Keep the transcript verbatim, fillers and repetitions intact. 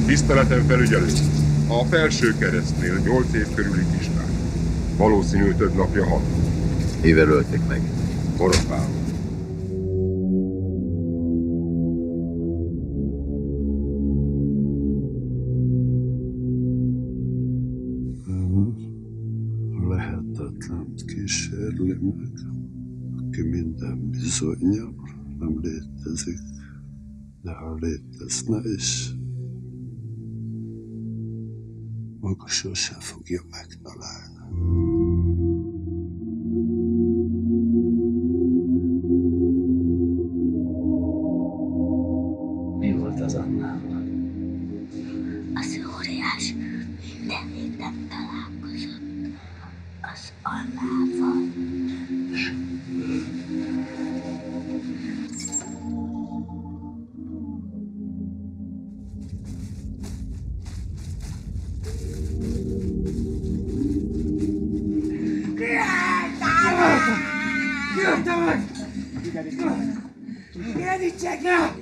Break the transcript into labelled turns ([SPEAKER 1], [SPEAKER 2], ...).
[SPEAKER 1] Tiszteletem felügyelő. A felső keresztnél nyolc év körüli kislány. Valószínű több napja halt.
[SPEAKER 2] Mivel ölték meg?
[SPEAKER 1] Borotválva.
[SPEAKER 3] Lehetetlen kísérli meg, aki minden bizonnyal nem létezik, de ha létezne is, maga sose fogja megtalálni.
[SPEAKER 4] Mi volt az Annával?
[SPEAKER 5] Az óriás minden héten találkozott az Annával.
[SPEAKER 6] Kiadta vagy! Kérdítsenek!